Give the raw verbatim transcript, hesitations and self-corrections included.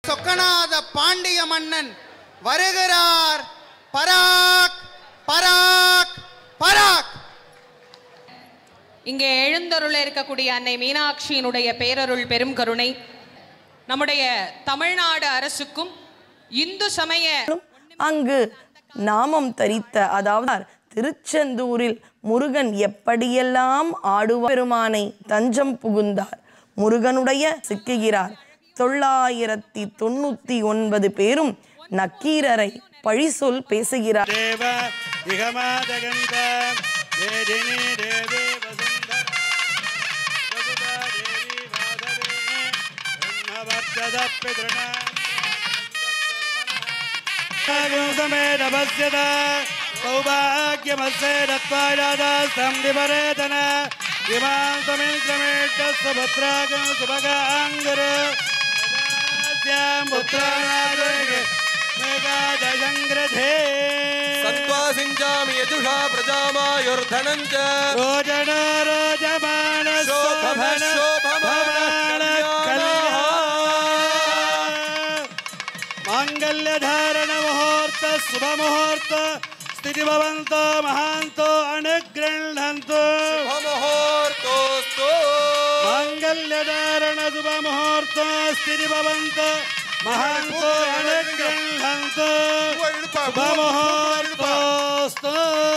சொக்கநாத பாண்டிய மன்னன் வருகிறார். பராக் பராக் பராக். இங்கே எழுந்தருள இருக்கக்கூடிய அன்னை மீனாட்சியினுடைய பேரருள் பெரும் கருணை நம்முடைய தமிழ்நாடு அரசுக்கும் இந்து சமய அங்கு நாமம் தரித்த, அதாவது திருச்செந்தூரில் முருகன் எப்படியெல்லாம் ஆடுவார், பெருமானை தஞ்சம் புகுந்தார், முருகனுடைய சிக்குகிறார். தொள்ளாயிரத்தி தொண்ணூத்தி ஒன்பது பேரும் நக்கீரரை பழிசொல் பேசுகிறார். संत्वासिंचामि यजुषा प्रजामायुर्धनञ्च रोजन रोजमान शोभन शोभमान मांगल्य धारण मुहूर्त शुभ मुहूर्त स्थिति भवन्तो महान्तो अनुगृह्णन्तु शुभ मुहूर्तोस्तु मांगल्य धारण शुभ मुहूर्त स्थिति भवन्तो महान्तो अनुगृह्णन्तु शुभ मुहूर्तोस्तु